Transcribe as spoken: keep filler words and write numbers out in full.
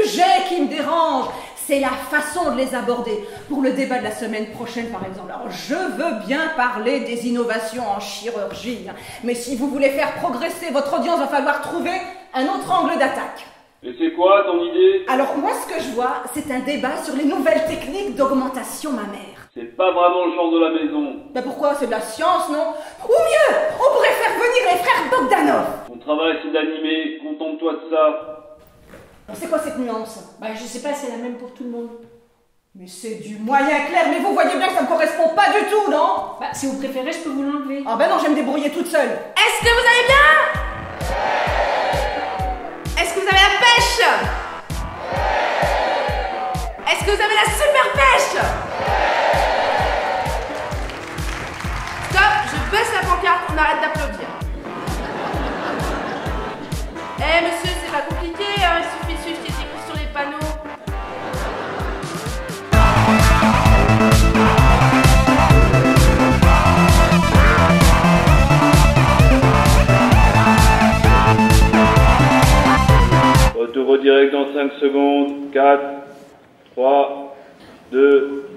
sujets qui me dérangent, c'est la façon de les aborder. Pour le débat de la semaine prochaine, par exemple, alors je veux bien parler des innovations en chirurgie, hein, mais si vous voulez faire progresser votre audience, il va falloir trouver un autre angle d'attaque. Et c'est quoi ton idée? Alors moi, ce que je vois, c'est un débat sur les nouvelles techniques d'augmentation mammaire. C'est pas vraiment le genre de la maison. Ben pourquoi? C'est de la science, non? Ou mieux, on pourrait faire venir les frères Bogdanov. Ton travail c'est d'animer, contente-toi de ça. C'est quoi cette nuance? Bah je sais pas, c'est la même pour tout le monde. Mais c'est du moyen clair, mais vous voyez bien que ça ne correspond pas du tout, non? Bah si vous préférez, je peux vous l'enlever. Ah ben non, je vais me débrouiller toute seule. Est-ce que vous allez bien? Est-ce que vous avez la pêche? Est-ce que vous avez la super pêche? Stop, je baisse la pancarte, on arrête d'applaudir. Eh monsieur, c'est pas compliqué, hein, il suffit de suivre ce qui est écrit sur les panneaux. Retour au direct dans cinq secondes. quatre, trois, deux,